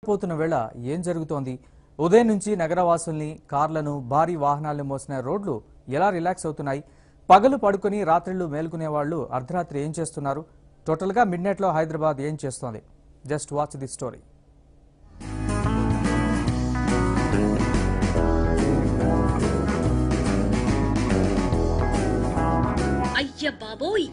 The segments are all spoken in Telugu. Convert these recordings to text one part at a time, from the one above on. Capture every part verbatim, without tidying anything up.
నిద్రపోతున్న వేళ ఏం జరుగుతోంది? ఉదయం నుంచి నగరవాసుల్ని, కార్లను, భారీ వాహనాలను మోసిన రోడ్లు ఎలా రిలాక్స్ అవుతున్నాయి? పగలు పడుకొని రాత్రిళ్ళు మేలుకునే వాళ్ళు అర్ధరాత్రి ఏం చేస్తున్నారు? టోటల్గా మిడ్ నైట్లో హైదరాబాద్ ఏం చేస్తోంది? Just watch the story. అయ్య బాబోయ్!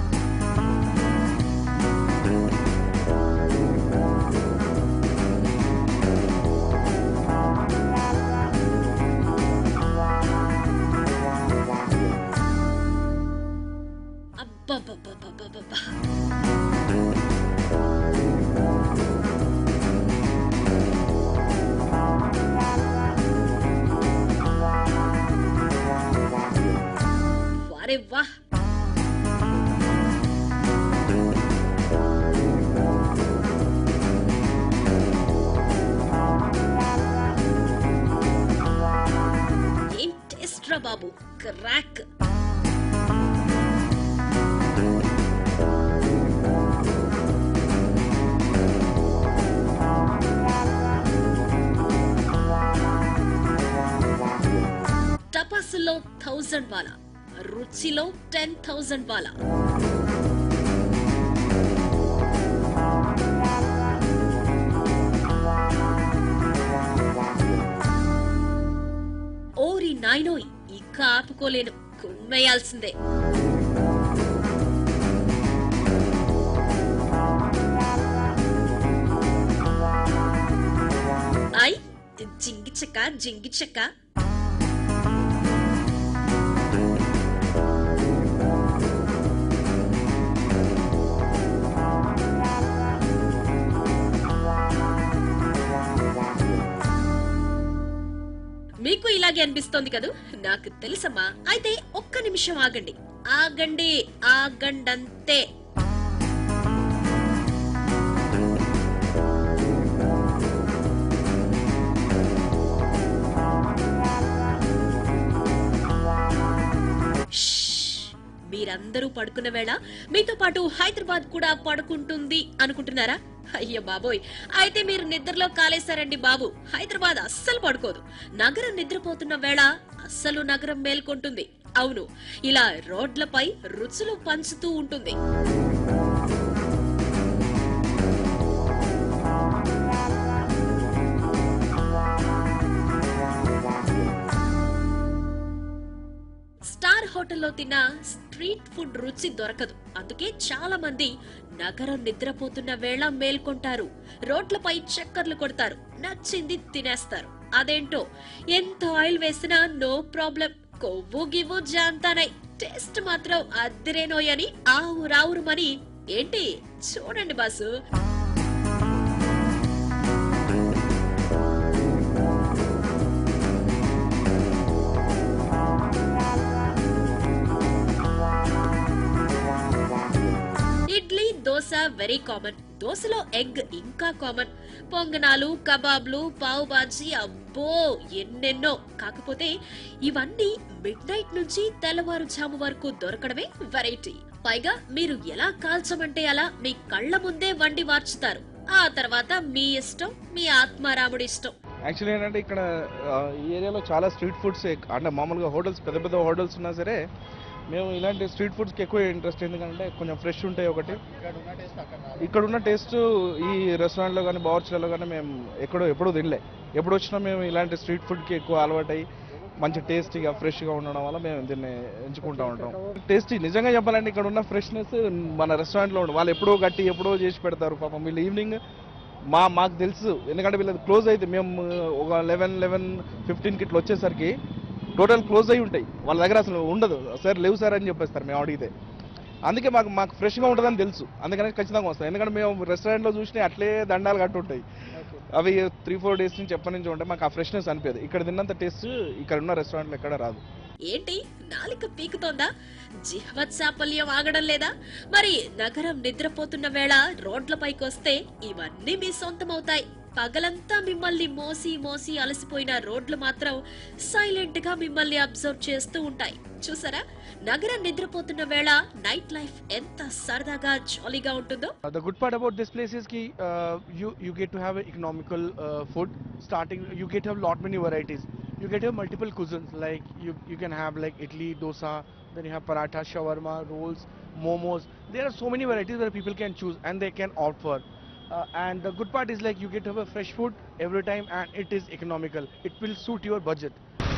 అబ్బబ్బబ్బబ్బబ్బబ్బా! వారే వా! ఏం టేస్ట్ రా బాబు, క్రాక్! టపాసులో థౌజండ్ వాలా, రుచిలో టెన్ థౌజండ్ వాలా. ఓరి నాయనోయ్, ఇక ఆపుకోలేను, కుమ్మేయాల్సిందే. ఐ జింగి చెక్క జింగి చెక్క. మీకు ఇలాగే అనిపిస్తోంది కదూ? నాకు తెలుసమ్మా. అయితే ఒక్క నిమిషం ఆగండి, ఆగండి, ఆగండంతే. మీరందరూ పడుకున్న వేళ మీతో పాటు హైదరాబాద్ కూడా పడుకుంటుంది అనుకుంటున్నారా? అయ్య బాబోయ్, అయితే మీరు నిద్రలో కాలేశారండి బాబు. హైదరాబాద్ అస్సలు పడుకోదు. నగరం నిద్రపోతున్న వేళ అస్సలు నగరం మేల్కొంటుంది. అవును, ఇలా రోడ్లపై రుచులు పంచుతూ ఉంటుంది. స్టార్ హోటల్లో తిన్న స్ట్రీట్ ఫుడ్ రుచి దొరకదు. అందుకే చాలా మంది నగరం నిద్రపోతున్న వేళ మేల్కొంటారు. రోడ్లపై చక్కర్లు కొడతారు, నచ్చింది తినేస్తారు. అదేంటో ఎంత ఆయిల్ వేసినా నో ప్రాబ్లం. కొవ్వు గివ్వు జాంతానై, టేస్ట్ మాత్రం అద్దిరేనోయని ఆవు రావురుమని. ఏంటి చూడండి boss. Idli, dosa very common. దోశలో ఎగ్ ఇంకా కామన్. పొంగనాలు, కబాబ్లు, పావు బాజీ, అబ్బో ఎన్నెన్నో. కాకపోతే ఇవన్నీ మిడ్ నైట్ నుంచి తెల్లవారుజాము వరకు దొరకడమే వెరైటీ. పైగా మీరు ఎలా కాల్చమంటే అలా మీ కళ్ల ముందే వండి వార్చుతారు. ఆ తర్వాత మీ ఇష్టం, మీ ఆత్మారాముడి ఇష్టం. యాక్చువల్లీ ఏంటంటే ఇక్కడ ఈ ఏరియాలో చాలా స్ట్రీట్ ఫుడ్స్, అంటే మామూలుగా హోటల్స్, పెద్ద పెద్ద హోటల్స్ ఉన్నా సరే మేము ఇలాంటి స్ట్రీట్ ఫుడ్స్కి ఎక్కువ ఇంట్రెస్ట్. ఎందుకంటే కొంచెం ఫ్రెష్ ఉంటాయి ఒకటి. ఇక్కడ ఉన్న టేస్ట్ ఈ రెస్టారెంట్లో కానీ బావర్చీలలో కానీ మేము ఎక్కడో ఎప్పుడూ తినలే. ఎప్పుడు వచ్చినా మేము ఇలాంటి స్ట్రీట్ ఫుడ్కి ఎక్కువ అలవాటై మంచి టేస్టీగా ఫ్రెష్గా ఉండడం వల్ల మేము దీన్ని ఎంచుకుంటూ ఉంటాం. టేస్టీ నిజంగా చెప్పాలంటే ఇక్కడ ఉన్న ఫ్రెష్నెస్ మన రెస్టారెంట్లో ఉండదు. వాళ్ళు ఎప్పుడో గట్టి ఎప్పుడో చేసి పెడతారు పాపం. వీళ్ళు ఈవినింగ్ మా మాకు తెలుసు, ఎందుకంటే వీళ్ళది క్లోజ్ అయితే మేము ఒక లెవెన్ లెవెన్ ఫిఫ్టీన్కి ఇట్లా వచ్చేసరికి టోటల్ క్లోజ్ అయి ఉంటాయి. వాళ్ళ దగ్గర అసలు ఉండదు. సార్ లేవు సార్ అని చెప్పేస్తారు మేము అడిగితే. అందుకే మాకు మాకు ఫ్రెష్గా ఉంటుందని తెలుసు, అందుకని ఖచ్చితంగా వస్తాం. ఎందుకంటే మేము రెస్టారెంట్లో చూసినా అట్లే దండాలు కట్టు ఉంటాయి. అవి త్రీ ఫోర్ డేస్ నుంచి ఎప్పటి నుంచి ఉంటాయి. మాకు ఆ ఫ్రెష్నెస్ అనిపించదు. ఇక్కడ తిన్నంత టేస్ట్ ఇక్కడ ఉన్న రెస్టారెంట్లో ఎక్కడ రాదు. ఏంటి నాలిక పీకుతోందా? జిహ్వత్సాపల్యం ఆగడం లేదా? మరి నగరం నిద్రపోతున్న వేళ రోడ్లపైకి వస్తే ఇవన్నీ మీ సొంతమవుతాయి. పగలంతా మిమ్మల్ని మోసి మోసి అలసిపోయిన రోడ్లు మాత్రం సైలెంట్ గా మిమ్మల్ని అబ్జర్వ్ చేస్తూ ఉంటాయి. చూసారా, నగరం నిద్రపోతున్న వేళ నైట్ లైఫ్ ఎంత సరదాగా జాలీగా ఉంటుందో. The good part about this place is ki uh, you you get to have an economical uh, food. Starting, you get to have lot many varieties. You get to have multiple cuisines. Like you you can have like idli, dosa, then you have paratha, shawarma, rolls, momos. There are so many varieties where people can choose and they can opt for. Uh, and the good part is like you get to have a fresh food every time and it is economical. It will suit your budget.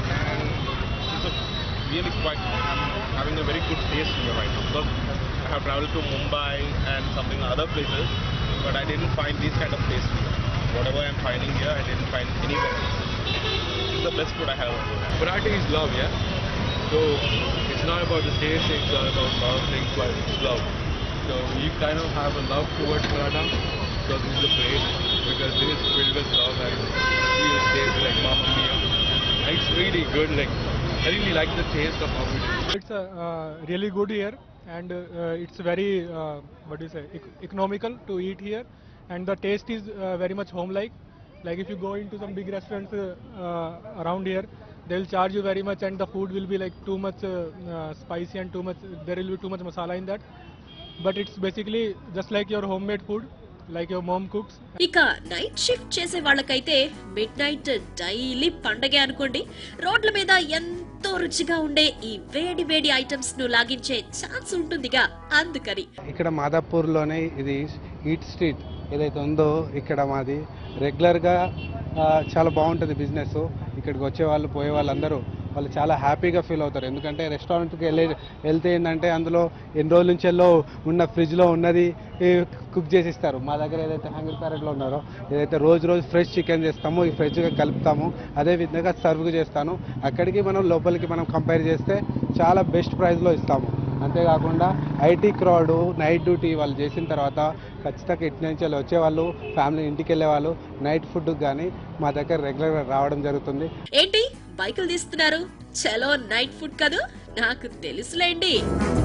It's a really quite, I'm having a very good taste here right now because I have traveled to Mumbai and something other places, but I didn't find these kind of taste here. Whatever I'm finding here, I didn't find anywhere else. It's the best food I have. Paratha is love, yeah? So it's not about the taste, it's not about a lot of things, but it's love. So you kind of have a love towards paratha because it's the place, because this is filled with love and it just tastes like Mamma Mia. It's really good, like I really like the taste of how it is. It's uh, uh, really good here, and uh, it's very uh, what do you say ec- economical to eat here, and the taste is uh, very much home-like. Like if you go into some big restaurants uh, uh, around here, they'll charge you very much, and the food will be like too much uh, uh, spicy and too much. There will be too much masala in that. But it's basically just like your homemade food, like your mom cooks. ఇక నైట్ షిఫ్ట్ చేసే వాళ్ళకైతే మిడ్ నైట్ డైలీ పండగే అనుకోండి. రోడ్ల మీద ఎంతో రుచిగా ఉండే ఈ వేడి వేడి ఐటమ్స్ ను లాగించే ఛాన్స్ ఉంటుందిగా, అందుకని. ఇక్కడ మాదాపూర్లోనే ఇది ఈట్ స్ట్రీట్ ఏదైతే ఉందో ఇక్కడ మాది రెగ్యులర్గా చాలా బాగుంటుంది బిజినెస్. ఇక్కడికి వచ్చే వాళ్ళు పోయే వాళ్ళందరూ వాళ్ళు చాలా హ్యాపీగా ఫీల్ అవుతారు. ఎందుకంటే రెస్టారెంట్కి వెళ్ళే వెళ్తే ఏంటంటే అందులో ఎన్ని రోజుల నుంచెల్లో ఉన్న ఫ్రిడ్జ్లో ఉన్నది కుక్ చేసి ఇస్తారు. మా దగ్గర ఏదైతే హంగర్ ప్యారెట్లో ఉన్నారో ఏదైతే రోజు రోజు ఫ్రెష్ చికెన్ చేస్తామో ఈ ఫ్రెష్గా కలుపుతాము, అదే విధంగా సర్వ్ చేస్తాను. అక్కడికి మనం లోపలికి మనం కంపేర్ చేస్తే చాలా బెస్ట్ ప్రైస్లో ఇస్తాము. అంతేకాకుండా ఐటీ క్రౌడ్ నైట్ డ్యూటీ వాళ్ళు చేసిన తర్వాత ఖచ్చితంగా ఇటు నుంచి వచ్చే వాళ్ళు ఫ్యామిలీ ఇంటికి వెళ్ళే వాళ్ళు నైట్ ఫుడ్ కానీ మా దగ్గర రెగ్యులర్గా రావడం జరుగుతుంది. ఏంటి బైకులు తీస్తున్నారు? చలో నైట్ ఫుడ్ కాదు, నాకు తెలుసులేండి.